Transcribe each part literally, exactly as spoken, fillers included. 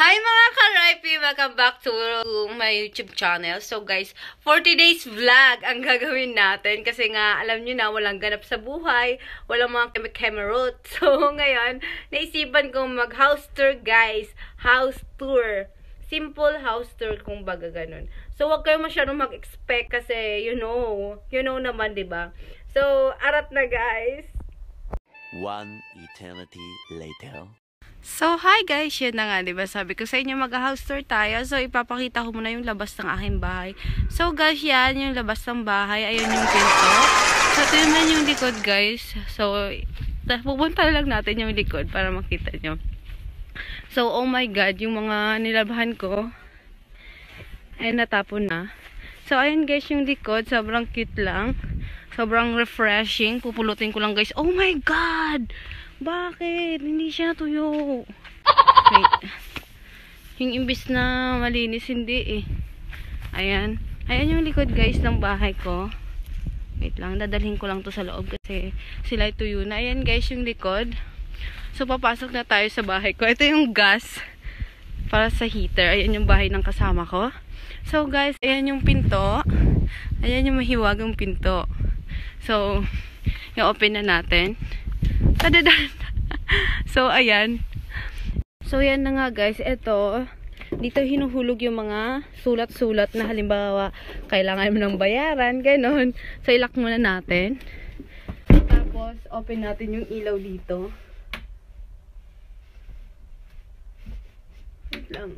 Hi mga ka-Ripey! Welcome back to my YouTube channel. So guys, forty days vlog ang gagawin natin kasi nga alam nyo na walang ganap sa buhay, walang mga kemerot. So ngayon, naisipan kong mag house tour guys. House tour. Simple house tour kung baga ganun. So wag kayo masyadong mag-expect kasi you know, you know naman diba? So arat na guys. One eternity later. So, hi guys! Yan na nga, diba? Sabi ko sa inyo, mag-house tour tayo. So, ipapakita ko muna yung labas ng aking bahay. So, guys, yan yung labas ng bahay. Ayun yung pinto. So, ito naman yung likod, guys. So, pupunta lang natin yung likod para makita nyo. So, oh my God, yung mga nilabahan ko ay natapon na. So, ayun guys, yung likod. Sobrang cute lang. Sobrang refreshing. Pupulutin ko lang, guys. Oh my God! Bakit? Hindi siya natuyo. Wait. Yung imbis na malinis, hindi eh. Ayan. Ayan yung likod guys ng bahay ko. Wait lang. Dadalhin ko lang to sa loob kasi sila tuyo na. Ayan guys yung likod. So papasok na tayo sa bahay ko. Ito yung gas para sa heater. Ayan yung bahay ng kasama ko. So guys, ayan yung pinto. Ayan yung mahiwagang pinto. So, yung open na natin. Tadadan. So, ayan. So, yan na nga guys. Ito, dito hinuhulog yung mga sulat-sulat na halimbawa, kailangan mo ng bayaran, ganon. So, ilak muna natin. Tapos, open natin yung ilaw dito. Wait lang.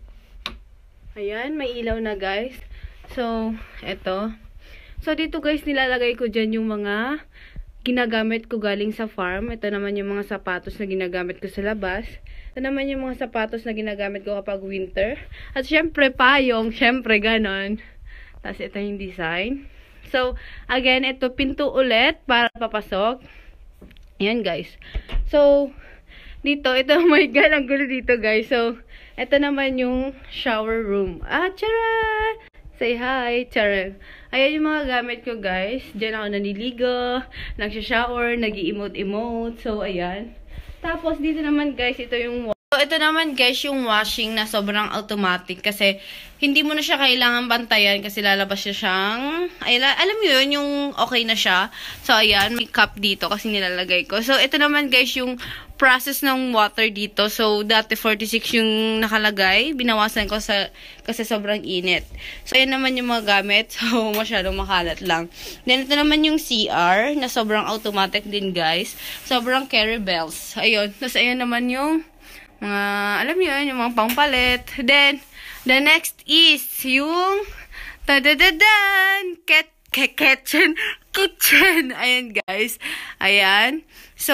Ayan, may ilaw na guys. So, ito. So, dito guys, nilalagay ko dyan yung mga ginagamit ko galing sa farm. Ito naman yung mga sapatos na ginagamit ko sa labas. Ito naman yung mga sapatos na ginagamit ko kapag winter. At syempre, payong. Syempre, ganon. Tapos, ito yung design. So, again, ito pinto ulit para papasok. Ayan, guys. So, dito, ito, oh my God, ang gulo dito, guys. So, ito naman yung shower room. Ah, charot! Say hi, charot. Ayan yung mga gamit ko, guys. Diyan ako naniligo, nagsha-shower, nag-i-emote-emote. So, ayan. Tapos, dito naman, guys, ito yung So, ito naman, guys, yung washing na sobrang automatic. Kasi, hindi mo na siya kailangan bantayan kasi lalabas siya siyang ay, alam mo yun, yung okay na siya. So, ayan, may cup dito kasi nilalagay ko. So, ito naman, guys, yung process ng water dito. So, dati forty-six yung nakalagay. Binawasan ko sa kasi sobrang init. So, ayan naman yung mga gamit. So, masyadong makalat lang. Then, ito naman yung C R na sobrang automatic din, guys. Sobrang carry bells. Ayun. Tapos, ayan naman yung mga, alam niyo yun, yung mga pangpalit. Then, the next is yung tadadadan! Ket, ket, kitchen, kitchen! Ayan, guys. Ayan. So,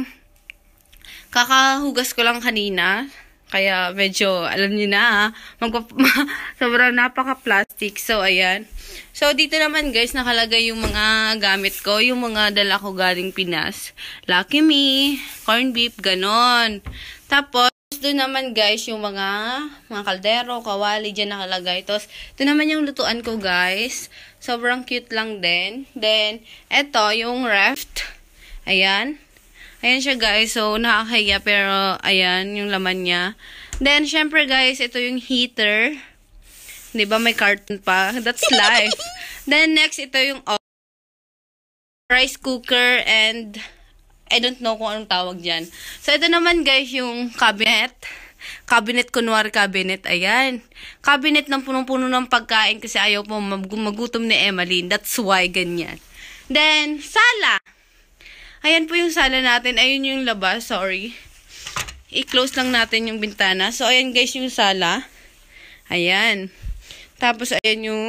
kakahugas ko lang kanina. Kaya, medyo, alam niyo na, magpa sobrang napaka-plastic. So, ayan. So, dito naman, guys, nakalagay yung mga gamit ko. Yung mga dala ko galing Pinas. Lucky Me, corned beef, ganon. Tapos, doon naman guys, yung mga mga kaldero, kawali, dyan nakalagay. Tapos, ito naman yung lutuan ko guys. Sobrang cute lang din. Then, eto, yung ref. Ayan. Ayan siya guys. So, nakakahiya pero, ayan, yung laman niya. Then, syempre guys, ito yung heater. Diba, may carton pa. That's life. Then, next, ito yung rice cooker and I don't know kung anong tawag dyan. So, ito naman guys, yung cabinet. Cabinet, kunwari cabinet. Ayan. Cabinet ng punong-puno ng pagkain kasi ayaw po mag magutom ni Emmeline. That's why ganyan. Then, sala. Ayan po yung sala natin. Ayun yung labas. Sorry. I-close lang natin yung bintana. So, ayan guys yung sala. Ayan. Tapos, ayan yung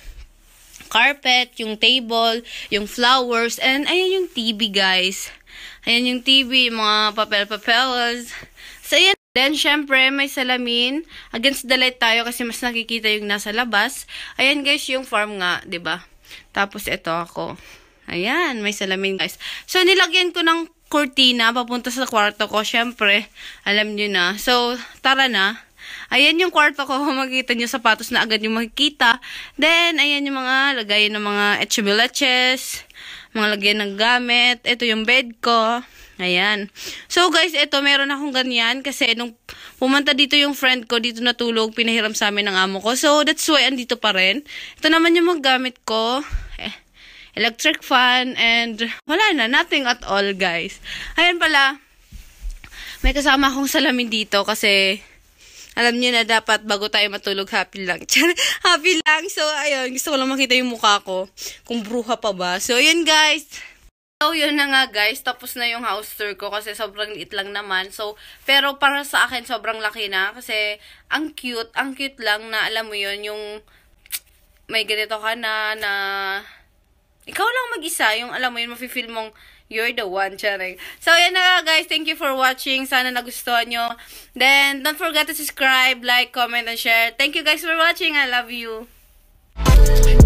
carpet, yung table, yung flowers, and ayan yung T V guys. Ayan yung T V, mga papel-papelas. So, ayan. Then, syempre, may salamin. Against the light tayo kasi mas nakikita yung nasa labas. Ayan, guys, yung farm nga, ba diba? Tapos, ito ako. Ayan, may salamin, guys. So, nilagyan ko ng kurtina papunta sa kwarto ko. Syempre, alam nyo na. So, tara na. Ayan yung kwarto ko. Makikita nyo sapatos na agad yung makikita. Then, ayan yung mga lagayan ng mga etchebeleches. Mga lagyan ng gamit. Ito yung bed ko. Ayan. So guys, ito meron akong ganyan kasi nung pumunta dito yung friend ko, dito natulog, pinahiram sa amin ng amo ko. So that's why andito pa rin. Ito naman yung maggamit ko. Eh, electric fan and wala na, nothing at all guys. Ayan pala, may kasama akong salamin dito kasi alam niyo na dapat bago tayo matulog happy lang. Happy lang. So ayun, gusto ko lang makita yung mukha ko kung bruha pa ba. So ayun guys. So, yun na nga guys, tapos na yung house tour ko kasi sobrang liit lang naman. So, pero para sa akin sobrang laki na kasi ang cute, ang cute lang na alam mo yun, yung may ganito ka na, na ikaw lang mag-isa, yung alam mo yun, mafe-feel mong you're the one, charing. So, yan na nga guys, thank you for watching, sana nagustuhan nyo. Then, don't forget to subscribe, like, comment, and share. Thank you guys for watching, I love you.